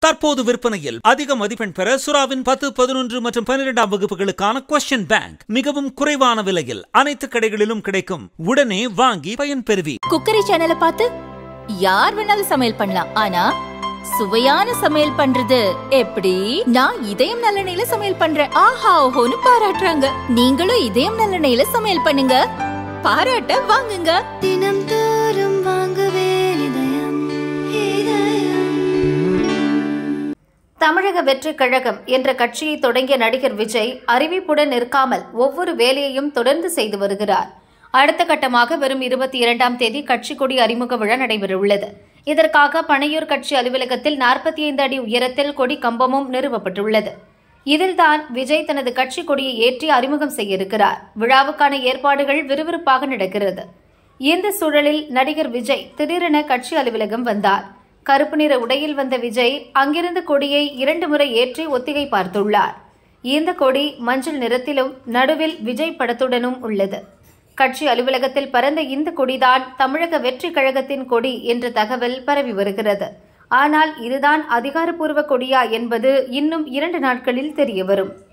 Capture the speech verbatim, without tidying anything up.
தற்போது விற்பனையில் அதிக மதிப்பெண் பெற சுறாவின் பத்து பதினொன்று மற்றும் பன்னிரெண்டாம் வகுப்புகளுக்கான கொஸ்டின் பேங்க் மிகவும் குறைவான விலையில் அனைத்து கடைகளிலும் கிடைக்கும். உடனே வாங்கி பயன்பெறுவி. குக்கரி சேனலை பார்த்து யார் வேணாலும் சமையல் பண்ணலாம். ஆனா சுவையான சமையல் பண்றது எப்படி? நான் இதயம் நல்லெண்ணெயில சமையல் பண்றேன். ஆஹா ஓஹோன்னு பாராட்டுறாங்க. நீங்களும் இதயம் நல்லெண்ணெயில சமையல் பண்ணுங்க, பாராட்ட வாங்குங்க. தினம் தோறும் வாங்குவே இதயம் இதயம். தமிழக வெற்றி கழகம் என்ற கட்சியை தொடங்கிய நடிகர் விஜய் அறிவிப்புடன் நிற்காமல் ஒவ்வொரு வேலையையும் தொடர்ந்து செய்து வருகிறார். அடுத்த கட்டமாக வரும் இருபத்தி இரண்டாம் தேதி கட்சி கொடி அறிமுக விழா நடைபெறவுள்ளது. இதற்காக பனையூர் கட்சி அலுவலகத்தில் நாற்பத்தி ஐந்து அடி உயரத்தில் கொடி கம்பமும் நிறுவப்பட்டுள்ளது. இதில்தான் விஜய் தனது கட்சி கொடியை ஏற்றி அறிமுகம் செய்ய இருக்கிறார். விழாவுக்கான ஏற்பாடுகள் விறுவிறுப்பாக நடக்கிறது. இந்த சூழலில் நடிகர் விஜய் திடீரென கட்சி அலுவலகம் வந்தார். கருப்பு நிற உடையில் வந்த விஜய் அங்கிருந்து கொடியை இரண்டு முறை ஏற்றி ஒத்திகை பார்த்துள்ளார். இந்த கொடி மஞ்சள் நிறத்திலும் நடுவில் விஜய் படத்துடனும் உள்ளது. கட்சி அலுவலகத்தில் பறந்த இந்த கொடிதான் தமிழக வெற்றி கழகத்தின் கொடி என்ற தகவல் பரவி வருகிறது. ஆனால் இதுதான் அதிகாரப்பூர்வ கொடியா என்பது இன்னும் இரண்டு நாட்களில் தெரியவரும்.